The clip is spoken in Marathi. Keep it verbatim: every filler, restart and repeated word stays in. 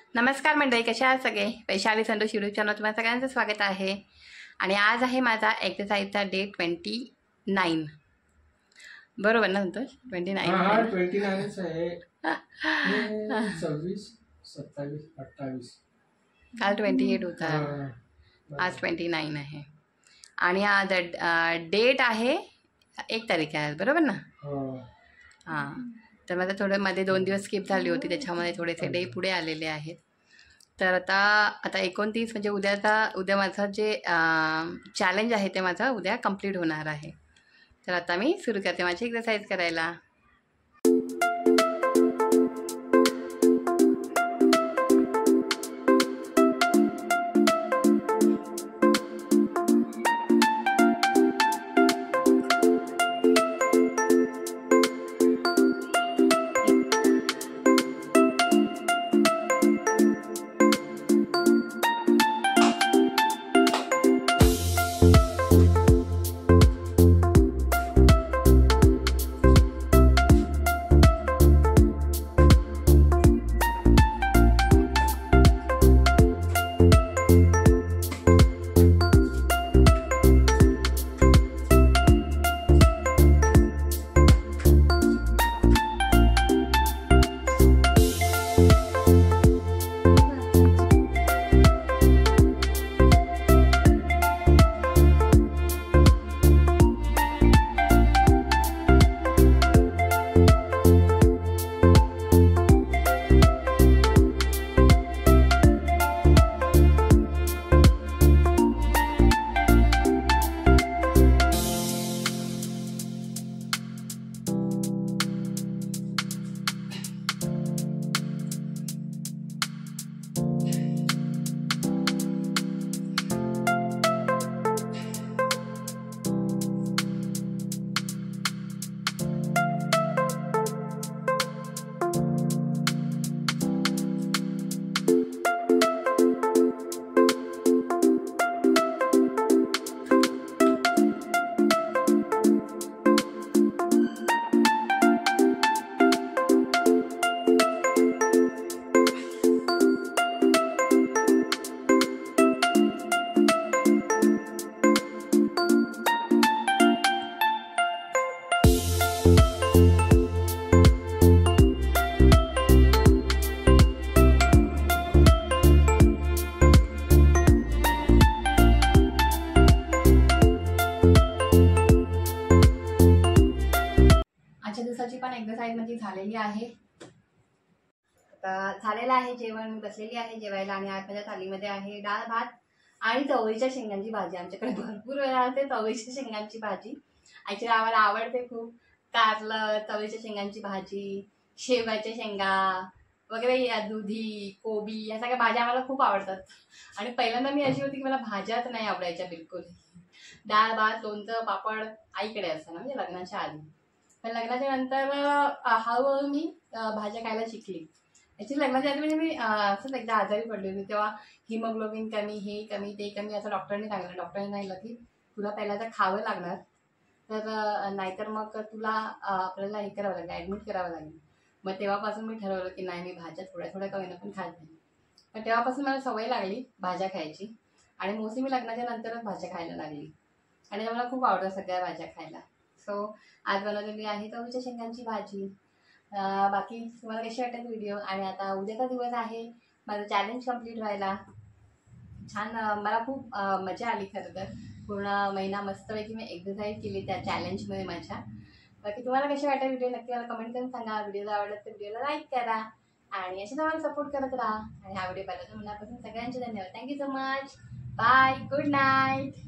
नमस्कार मंडळी, कशा आहात सगळे? वैशाली संतोष यूट्यूब चॅनल तुम्हाला सगळ्यांचं स्वागत आहे. आणि आज आहे माझा एक्सरसाइजचा डे ट्वेंटी नाईन, बरोबर ना संतोष? ट्वेंटी नाईन हां ट्वेंटी नाईनच आहे. सव्वीस सत्तावीस अठ्ठावीस, काल ट्वेंटी एट होता, आज ट्वेंटी नाईन आहे. आणि आज डेट आहे एक तारीख आहे, बरोबर ना? हां, तर माझं थोडं मध्ये दोन दिवस स्किप झाली होती, त्याच्यामुळे थोडेसे डे पुढे आलेले आहेत. तर आता आता एकोणतीस म्हणजे उद्याचा उद्या माझं जे चॅलेंज आहे ते माझं उद्या कंप्लीट होणार आहे. तर आता मी सुरू करते माझी एक्सरसाइज करायला. दिवसाची पण एक्सरसाइज म्हणजे झालेली आहे. आता झालेलं आहे जेवण, मी बसलेली आहे जेवायला. आणि आज माझ्या थालीमध्ये आहे डाळ भात आणि चवळीच्या शेंगांची भाजी. आमच्याकडे भरपूर वेळा असते चवळीच्या शेंगांची भाजी. ॲक्च्युली आम्हाला आवडते खूप. कारलं, चवळीच्या शेंगांची भाजी, शेवगाच्या शेंगा वगैरे, दुधी, कोबी, या सगळ्या भाज्या आम्हाला खूप आवडतात. आणि पहिल्यांदा मी अशी होती की मला भाज्याच नाही आवडायच्या बिलकुल. डाळ भात, लोणचं, पापड आईकडे असतं ना, म्हणजे लग्नाच्या आधी. पण लग्नाच्या नंतर हळूहळू मी भाज्या खायला शिकली. ॲक्च्युली लग्नाच्या आधी म्हणजे मी असंच एकदा आजारी पडली होती, तेव्हा हिमोग्लोबिन कमी, हे कमी, ते कमी असं डॉक्टरने सांगितलं. डॉक्टरने सांगितलं की तुला पहिला तर खावं लागणार, तर नाहीतर मग तुला आपल्याला हे करावं लागेल, ॲडमिट करावं लागेल. मग तेव्हापासून मी ठरवलं की नाही, मी भाज्या थोड्या थोड्या कमी पण खात नाही. पण तेव्हापासून मला सवय लागली भाज्या खायची. आणि मोस्टली मी लग्नाच्या नंतरच भाज्या खायला लागली. आणि मला खूप आवडतं सगळ्या भाज्या खायला. सो आज बनवलेली आहे चवळीच्या शेंगांची भाजी. बाकी तुम्हाला कशी वाटत व्हिडिओ? आणि आता उद्याचा दिवस आहे माझं चॅलेंज कंप्लीट व्हायला. छान, मला खूप मजा आली खरं तर. पूर्ण महिना मस्तपैकी मी एक्सरसाइज केली त्या चॅलेंजमध्ये माझ्या. बाकी तुम्हाला कशी वाटत व्हिडिओ नक्की मला कमेंट करून सांगा. व्हिडिओला आवडत तर व्हिडिओला लाईक करा आणि असे तुम्हाला सपोर्ट करत राहा. आणि हा व्हिडिओ पाहिला तर मनापासून सगळ्यांचे धन्यवाद. Thank you so much. Bye, good night.